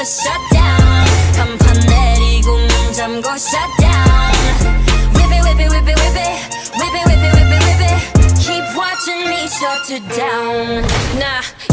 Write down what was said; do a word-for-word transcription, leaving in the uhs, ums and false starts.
shut down. 간판 내리고 문 잠고 shut down. Whip it, whip it, whip it, whip it, whip it, whip it, whip it, whip it. Keep watching me shut it down. Nah.